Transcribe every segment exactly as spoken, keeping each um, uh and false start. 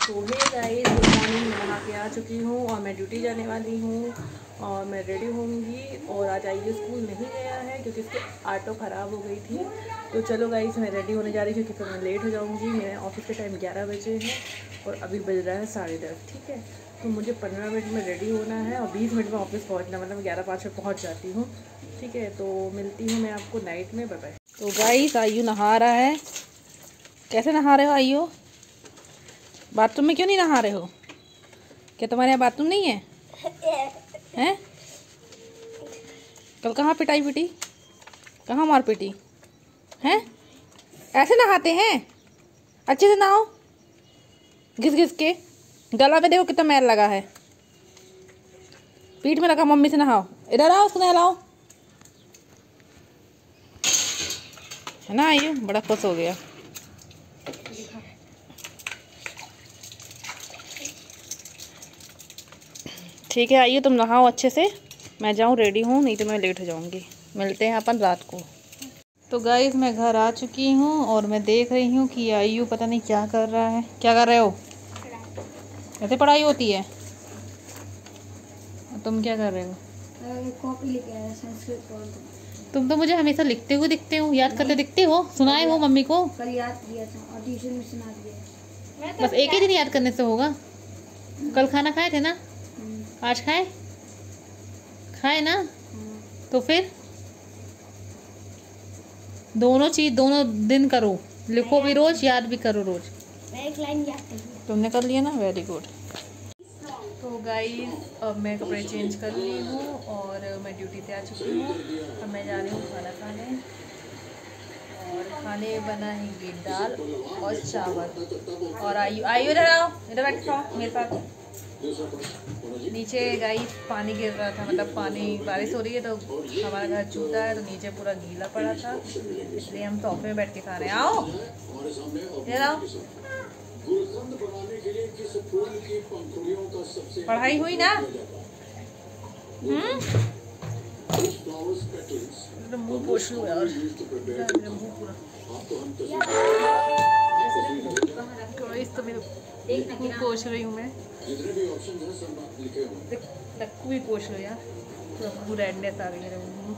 तो hey guys, good morning. मैं नहा के आ चुकी हूँ और मैं ड्यूटी जाने वाली हूँ और मैं रेडी होंगी। और आज आइए स्कूल नहीं गया है क्योंकि इसकी ऑटो ख़राब हो गई थी। तो चलो गाइस, मैं रेडी होने जा रही हूँ क्योंकि फिर मैं लेट हो जाऊँगी। मेरे ऑफिस का टाइम ग्यारह बजे है और अभी बज रहा है साढ़े दस। ठीक है, तो मुझे पंद्रह मिनट में रेडी होना है और बीस मिनट में ऑफिस पहुँचना, मतलब ग्यारह पाँच में पहुँच जाती हूँ। ठीक है, तो मिलती हूँ मैं आपको नाइट में। Bye bye. तो गाइस, आयु नहा रहा है। कैसे नहा रहे हो आयु? बाथरूम में क्यों नहीं नहा रहे हो? क्या तुम्हारे यहाँ बाथरूम नहीं है? हैं? कल कहाँ पिटाई पिटी? कहाँ मार पिटी? हैं? ऐसे नहाते हैं? अच्छे से नहाओ, घिस घिस के। गला में देखो कितना मैल लगा है। पीठ में लगा, मम्मी से नहाओ। इधर आओ, उसको नहलाओ। है ना आयु? बड़ा खुश हो गया। ठीक है आइए, तुम नहाओ अच्छे से, मैं जाऊँ रेडी हूँ, नहीं तो मैं लेट हो जाऊँगी। मिलते हैं अपन रात को। तो गाइस, मैं घर आ चुकी हूँ और मैं देख रही हूँ कि आयु पता नहीं क्या कर रहा है। क्या कर रहे हो? ऐसे पढ़ाई होती है? तुम क्या कर रहे हो? कॉपी लेके आया संस्कृत पढ़। तुम तो मुझे हमेशा लिखते हुए दिखते हो, याद करते दिखते हो। सुनाए हो मम्मी को? कल याद किया था और ट्यूशन में सुना दिया। बस एक ही दिन याद करने से होगा? कल खाना खाए थे ना? आज खाए? खाए ना? तो फिर दोनों चीज दोनों दिन करो, लिखो भी रोज, याद भी करो रोज। मैं एक लाइन याद कर ली। तुमने कर लिया ना, वेरी गुड। तो गाइस, अब मैं कपड़े चेंज कर ली हूँ और मैं ड्यूटी से आ चुकी हूँ। अब मैं जा रही हूँ खाना खाने और खाने बनाएंगे दाल और चावल। और आयु आयु इधर आओ, इधर बैठ जाओ मेरे साथ। नीचे गाइस पानी गिर रहा था, मतलब पानी, बारिश हो रही है तो हमारा घर चूता है तो नीचे पूरा गीला पड़ा था, इसलिए हम सोफे में बैठ के खा रहे हैं। आओ इधर आओ। पढ़ाई हुई ना? हम्म, मुँह पोछ लूँ यार, मुँह पूरा तो मेरे मुँह पोछ रही हूँ मैं। लक्कू भी पोछ लो यार, तो रेडनेस आ गई मेरे मुँह।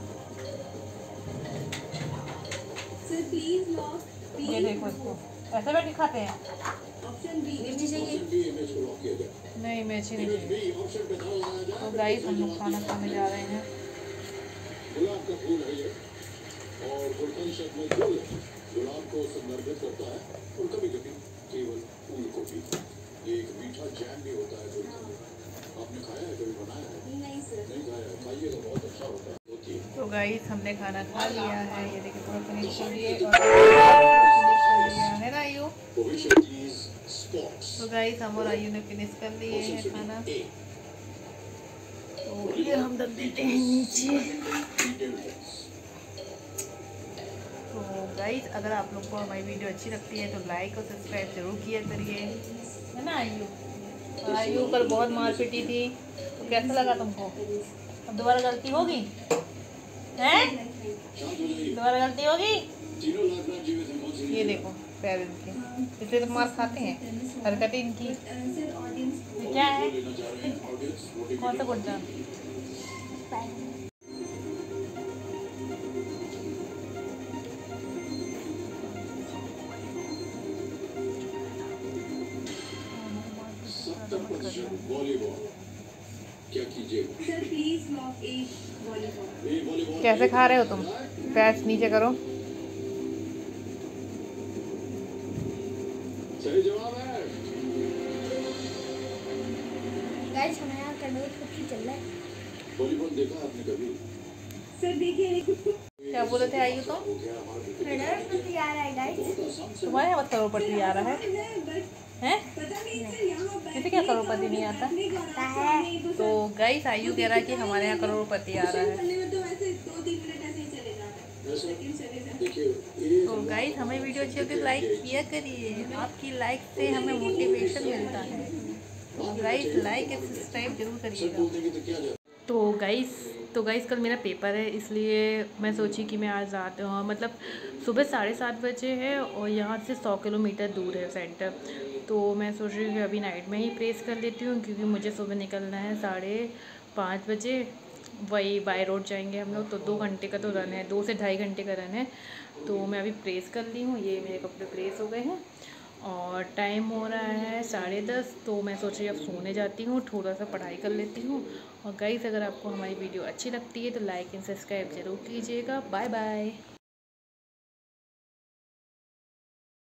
ये देखो, इसको ऐसे बैठ के खाते हैं? मिर्ची चाहिए? नहीं, मिर्ची नहीं चाहिए। तो गाइस, हम लोग खाना खाने जा रहे हैं। गुलाब का फूल है ये और गुलाब को संदर्भित करता है और कभी कभी केवल फूल को भी। ये एक मीठा जैम भी होता है। आपने खाया है, कभी बनाया है? नहीं सर। नहीं खाया है, खाइएगा, बहुत अच्छा होता है। होती है। तो गाइस, हमने खाना खा लिया है। ये देखिए पूरा फिनिश कर लिए और फिनिश कर लिया है ना आयु? तो गाइस, हम और आयु ने फिनिश कर लिए हैं खाना। तो ये हम रख देते हैं नीचे। तो गाइस, अगर आप लोग को हमारी वीडियो अच्छी लगती है तो लाइक और सब्सक्राइब जरूर किया करिए, है ना आयु? और आयु कल बहुत मार पीटी थी, तो कैसा लगा तुमको? अब दोबारा गलती होगी? हैं? दोबारा गलती होगी? ये देखो पैर इनके, इसलिए तो मार खाते हैं, हरकतें इनकी। ये क्या है? कौन सा गुड्डा? क्या कीजिए sir please lock a volleyball. कैसे खा रहे हो तुम? पैर नीचे करो। सही जवाब है। गाइस, हमारे यहाँ कन्नौज पक्षी चल रहा है। वॉलीबॉल देखा आपने कभी? सर देखिए, क्या बोले थे आयु? तो करोड़पति आ रहा है गाइस। तुम्हारे यहाँ करोड़पति आ रहा है? हैं? किसी क्या करोड़पति नहीं आता? तो गाइस, आयु कह रहा है कि हमारे यहाँ करोड़पति आ रहा है। तो गाइस, हमें वीडियो अच्छी लगती है तो लाइक किया करिए, आपकी लाइक से हमें मोटिवेशन मिलता है। तो गाइस, लाइक और सब्सक्राइब जरूर करिएगा। तो गाइस तो गाइस कल मेरा पेपर है, इसलिए मैं सोची कि मैं आज रात मतलब सुबह साढ़े सात बजे है और यहाँ से सौ किलोमीटर दूर है सेंटर। तो मैं सोच रही हूँ कि अभी नाइट में ही प्रेस कर लेती हूँ, क्योंकि मुझे सुबह निकलना है साढ़े पाँच बजे। वही बाय रोड जाएंगे हम लोग, तो दो घंटे का तो रन है, दो से ढाई घंटे का रन है। तो मैं अभी प्रेस कर ली हूँ, ये मेरे कपड़े प्रेस हो गए हैं और टाइम हो रहा है साढ़े दस। तो मैं सोच रही अब सोने जाती हूँ, थोड़ा सा पढ़ाई कर लेती हूँ। और गाइस, अगर आपको हमारी वीडियो अच्छी लगती है तो लाइक एंड सब्सक्राइब ज़रूर कीजिएगा। Bye bye.